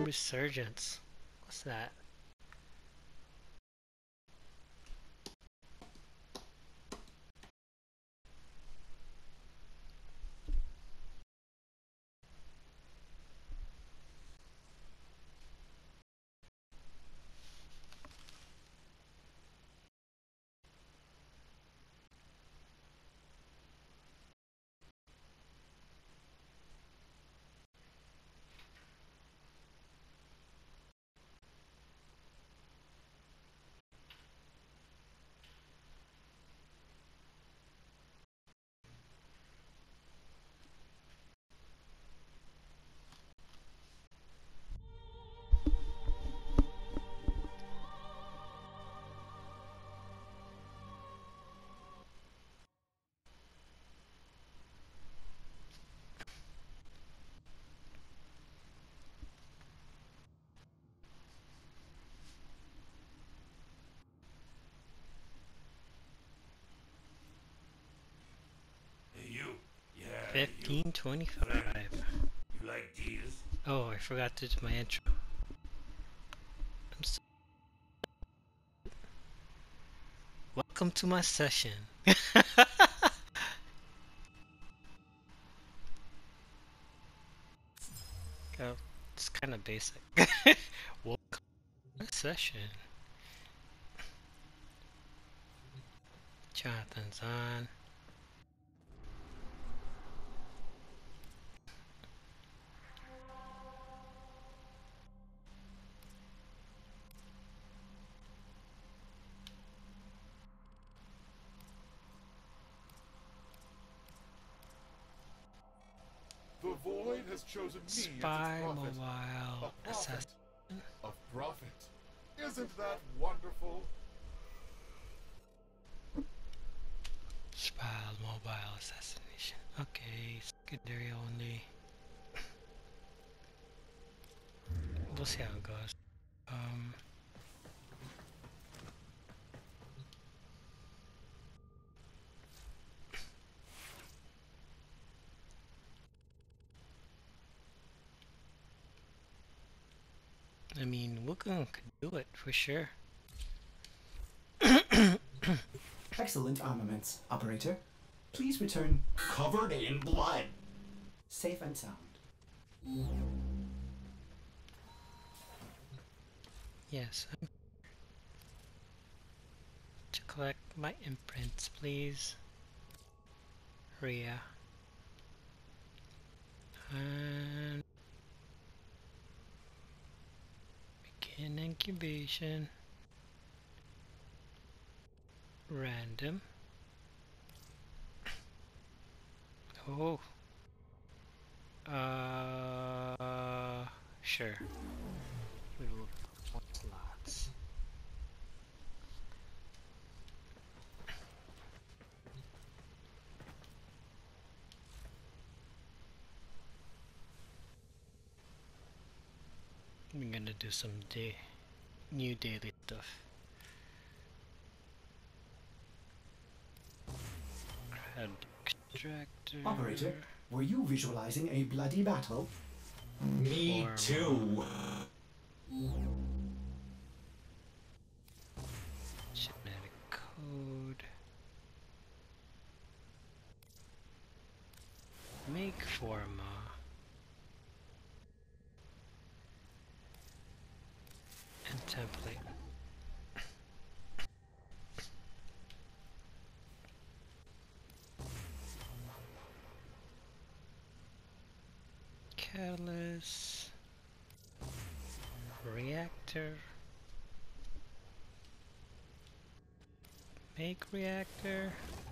Resurgence. What's that? Hey you. Yeah, 1525. You like deals? Oh, I forgot to do my intro. Welcome to my session. Oh, it's kind of basic. Welcome to my session. Jonathan's on. The Void has chosen me Spy as its prophet. Mobile A prophet Assassin. of profit. Isn't that wonderful? Spy Mobile Assassination. Okay, secondary only. We'll see how it goes. I mean, Wukong could do it for sure. Excellent armaments, operator. Please return Covered in blood. safe and sound. Yes. To collect my imprints, please. Rhea. And begin incubation. Random. Oh. Sure. We will put slots. I'm gonna do some new daily stuff. Head extractor. Operator, were you visualizing a bloody battle? Me too. Genetic code. Make forma. And template. Catalyst. Reactor. Make reactor.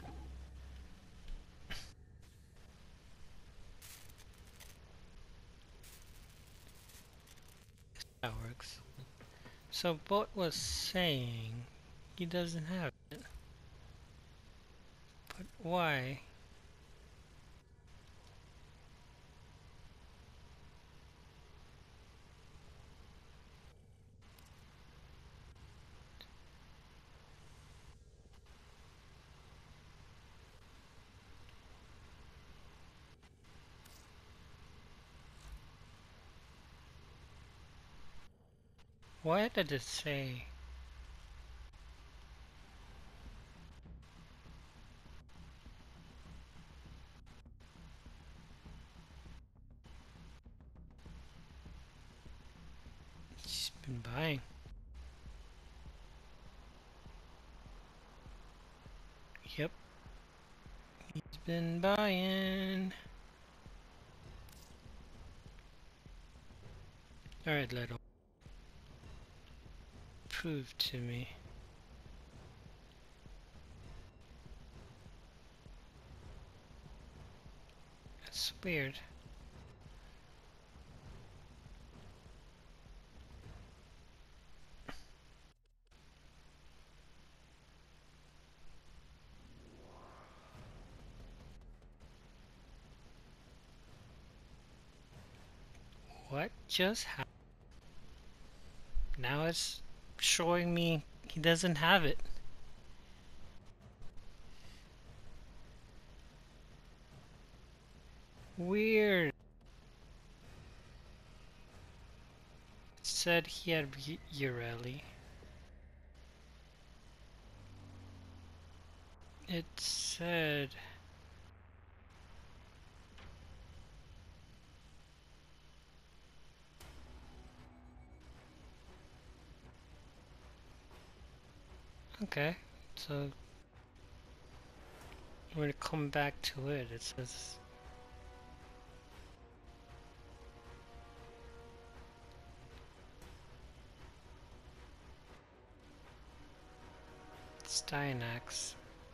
That works. So Bot was saying he doesn't have it. But why? What did it say? She's been buying. Yep. He's been buying. Alright, Leto. Prove to me. That's weird. What just happened? Now it's showing me he doesn't have it. Weird. It said he had Ureli. It said... Okay, so we're gonna come back to it. It says Stynax.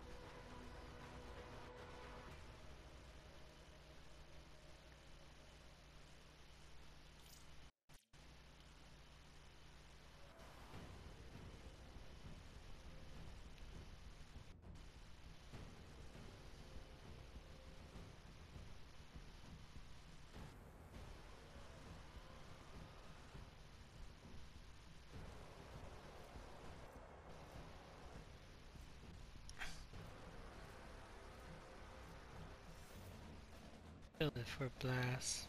Build it for blast.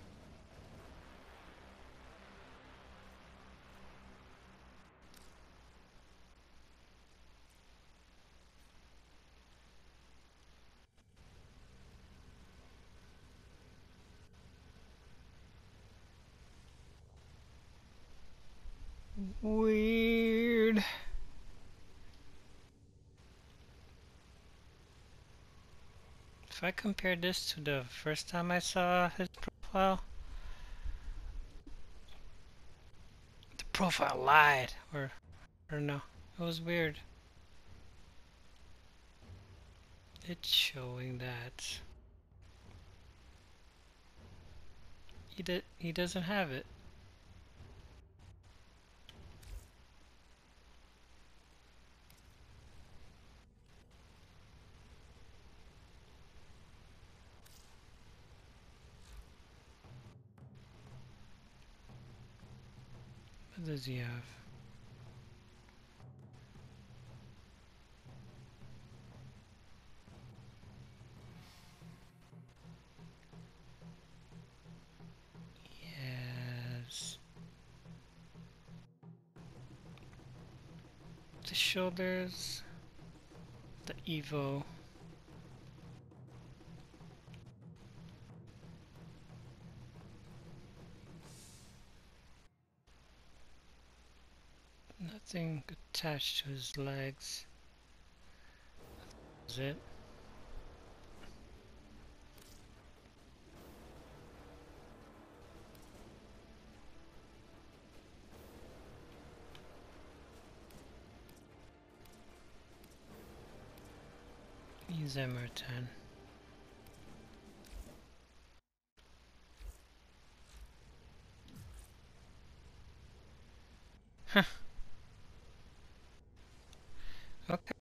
Weird. If I compare this to the first time I saw his profile, the profile lied, or no, it was weird. It's showing that he doesn't have it. What does he have? Yes. The shoulders, the Evo. Nothing attached to his legs. Is it? He's Emerton. Huh. Okay.